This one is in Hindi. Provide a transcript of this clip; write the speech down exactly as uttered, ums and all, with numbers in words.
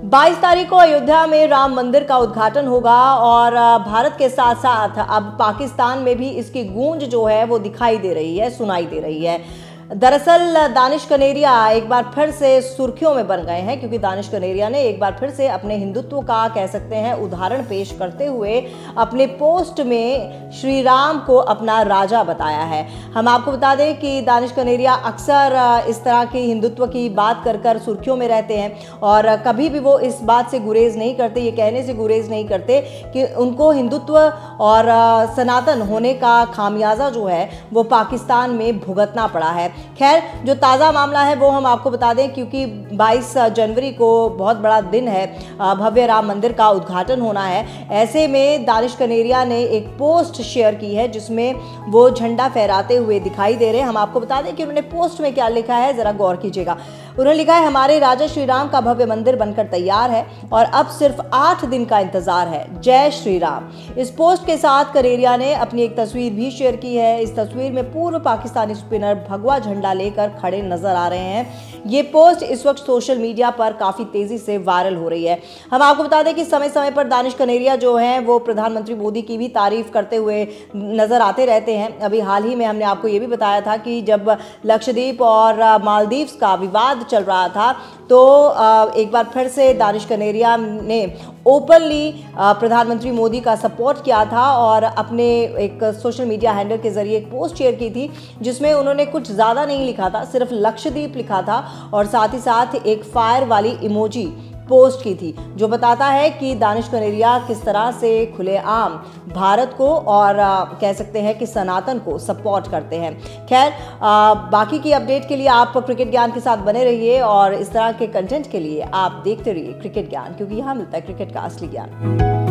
बाईस तारीख को अयोध्या में राम मंदिर का उद्घाटन होगा और भारत के साथ साथ अब पाकिस्तान में भी इसकी गूंज जो है वो दिखाई दे रही है, सुनाई दे रही है। दरअसल दानिश कनेरिया एक बार फिर से सुर्खियों में बन गए हैं, क्योंकि दानिश कनेरिया ने एक बार फिर से अपने हिंदुत्व का कह सकते हैं उदाहरण पेश करते हुए अपने पोस्ट में श्री राम को अपना राजा बताया है। हम आपको बता दें कि दानिश कनेरिया अक्सर इस तरह की हिंदुत्व की बात कर कर सुर्खियों में रहते हैं और कभी भी वो इस बात से गुरेज नहीं करते, ये कहने से गुरेज नहीं करते कि उनको हिंदुत्व और सनातन होने का खामियाजा जो है वो पाकिस्तान में भुगतना पड़ा है। खैर, जो ताज़ा मामला है वो हम आपको बता दें, क्योंकि बाईस जनवरी को बहुत बड़ा दिन है, भव्य राम मंदिर का उद्घाटन होना है। ऐसे में दानिश कनेरिया ने एक पोस्ट शेयर की है जिसमें वो झंडा फहराते हुए दिखाई दे रहे हैं। हम आपको बता दें कि उन्होंने पोस्ट में क्या लिखा है, जरा गौर कीजिएगा। उन्होंने लिखा है, हमारे राजा श्री राम का भव्य मंदिर बनकर तैयार है और अब सिर्फ आठ दिन का इंतजार है। जय श्री राम। इस पोस्ट के साथ कनेरिया ने अपनी एक तस्वीर भी शेयर की है। इस तस्वीर में पूर्व पाकिस्तानी स्पिनर भगवा झंडा लेकर खड़े नजर आ रहे हैं। ये पोस्ट इस वक्त सोशल मीडिया पर काफी तेजी से वायरल हो रही है। हम आपको बता दें कि समय समय पर दानिश कनेरिया जो हैं वो प्रधानमंत्री मोदी की भी तारीफ करते हुए नजर आते रहते हैं। अभी हाल ही में हमने आपको ये भी बताया था कि जब लक्षद्वीप और मालदीव्स का विवाद चल रहा था तो एक बार फिर से दानिश कनेरिया ने ओपनली प्रधानमंत्री मोदी का सपोर्ट किया था और अपने एक सोशल मीडिया हैंडल के जरिए एक पोस्ट शेयर की थी जिसमें उन्होंने कुछ ज़्यादा नहीं लिखा था, सिर्फ लक्षद्वीप लिखा था और साथ ही साथ एक फायर वाली इमोजी पोस्ट की थी, जो बताता है कि दानिश कनेरिया किस तरह से खुलेआम भारत को और आ, कह सकते हैं कि सनातन को सपोर्ट करते हैं। खैर, बाकी की अपडेट के लिए आप क्रिकेट ज्ञान के साथ बने रहिए और इस तरह के कंटेंट के लिए आप देखते रहिए क्रिकेट ज्ञान, क्योंकि यहाँ मिलता है क्रिकेट का असली ज्ञान।